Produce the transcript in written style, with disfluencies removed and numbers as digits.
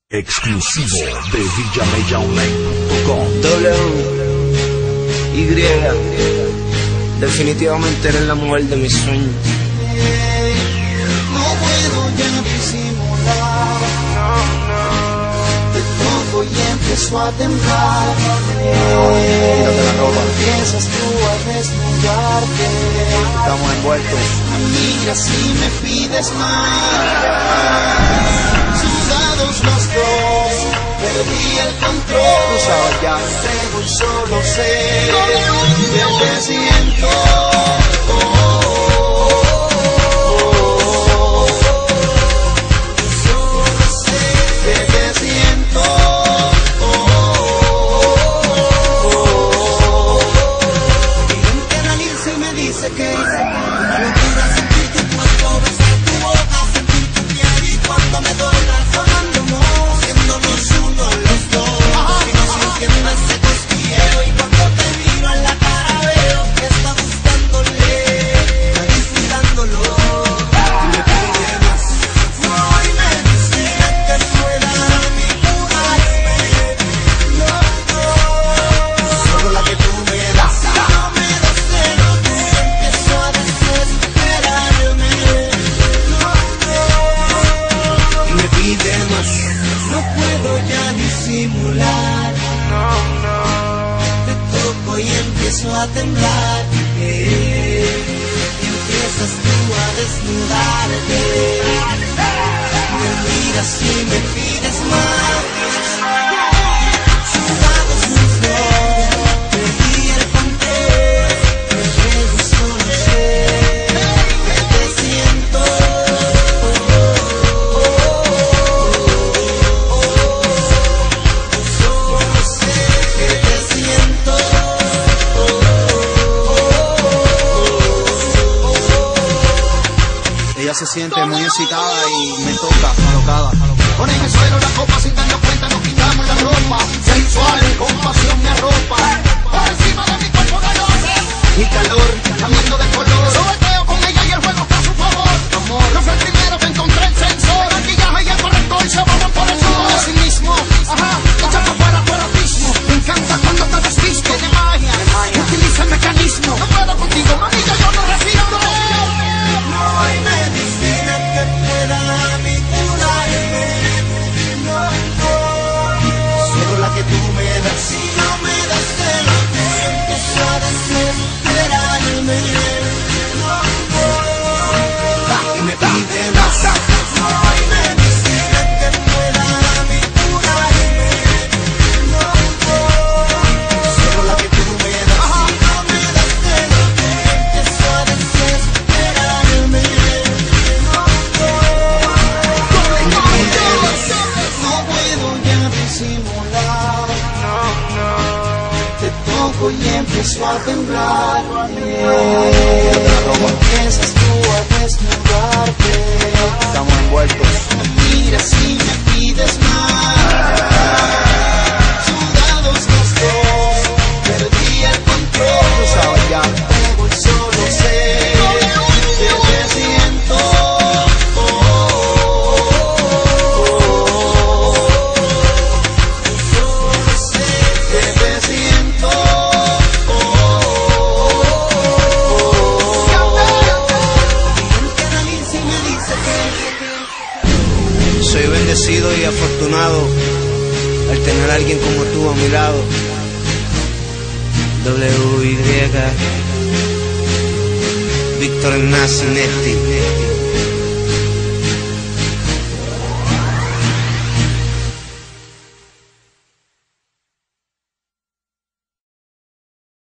Exclusivo de VillaMellaOnline.com. Y, definitivamente eres la mujer de mis sueños. No puedo ya disimular, te toco y empiezo a temblar. Empiezas tú a desnudarte, Estamos envueltos. miras y me pides más. Sudados los dos, perdí el control. Tú sabes ya. Tengo un solo ser que te siento. Dice que una locura sentir tu cuerpo, besar tu boca, sentir tu piel y cuando me doblas amándonos, siéndonos uno los dos, y no sintiendo ese cosquilleo, y cuando te miro en la cara veo que está gustándole, está disfrutándolo, y me pide más, no, y me dice que fuera mi mujer, no, solo la que tú me das. No puedo ya disimular, te toco y empiezo a temblar, y empiezas tú a desnudarte, me miras y me pides más. Sudados los dos, perdí el control, me llevo solo sé que te siento. Ella se siente muy excitada y me toca alocada. Pon en el suelo la copa sin darnos cuenta, nos quitamos la ropa. Sensual, con pasión me arropa. Por encima de mi cuerpo galope. Mi calor, cambiando de color. Sobeteo con ella y el juego está a su favor. Amor, no fue el primero que encontré el sensor. El maquillaje y el corrector se abonan por el sudor. Así mismo, ajá, echando fuera tu erotismo. Me encanta cuando te desviste de magia. Utiliza el mecanismo. No puedo contigo, mami, ya yo no resisto. No, y me dice que fuera mi curarme. Solo la que tú me das, si no me das el amor, empiezo a desesperarme. Y me pide más. No, y me dice que fuera mi curarme. Solo la que tú me das, si no me das el amor, empiezo a desesperarme. No puedo ya disimular, te toco y empiezo a temblar, empiezas tú a desnudarte, Estamos envueltos. me miras y me pides más. Sudados los dos, perdí el control, Tú sabes ya. tengo un solo ser que te siento. Soy bendecido y afortunado al tener a alguien como tú a mi lado. W.Y. Víctor Nacinetti.